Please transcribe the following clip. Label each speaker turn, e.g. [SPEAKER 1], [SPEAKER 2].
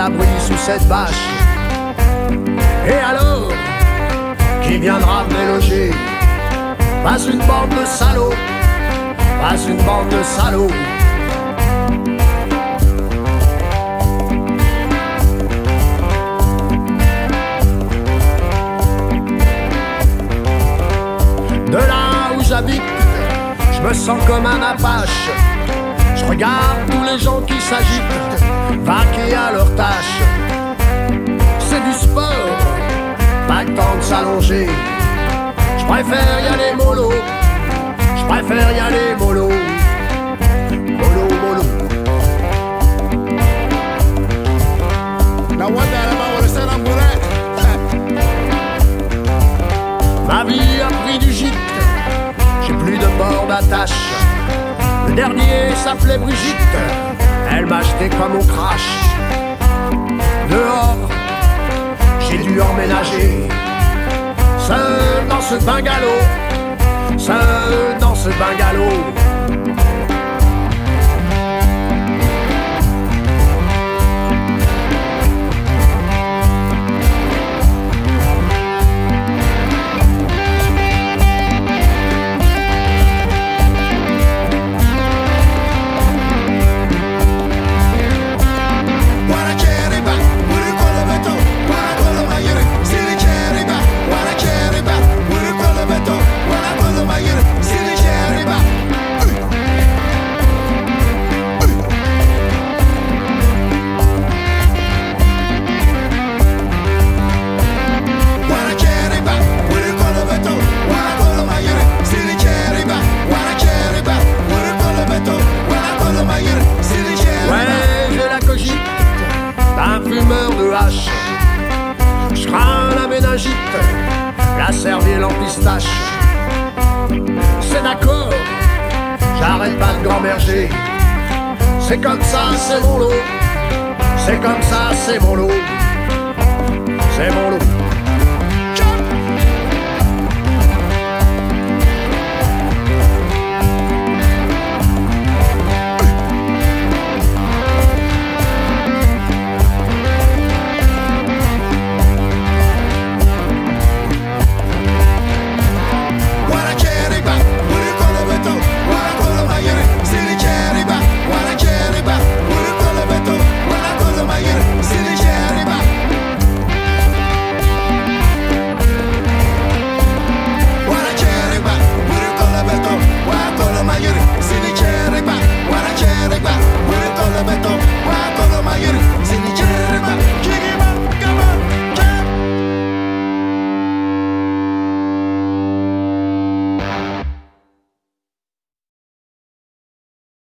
[SPEAKER 1] l'abri sous cette bâche. Et alors, qui viendra me déloger? Pas une bande de salauds, pas une bande de salauds. De là où j'habite, je me sens comme un apache. Je regarde tous les gens qui s'agitent, vaquer à leurs tâches. C'est du sport, pas le temps de s'allonger. Je préfère y aller mollo, je préfère y aller mollo. Mollo, mollo.
[SPEAKER 2] Now what that about what I said I'm good at?
[SPEAKER 1] Ma vie a pris du gîte, j'ai plus de bord d'attache. Le dernier s'appelait Brigitte, elle m'a jeté comme au crash. Dehors, j'ai dû emménager, seul dans ce bungalow, seul dans ce bungalow. Un fumeur de hache, je crains la méningite, la cervelle en pistache. C'est d'accord, j'arrête pas de gamberger. C'est comme ça, c'est mon lot. C'est comme ça, c'est mon lot. C'est mon lot.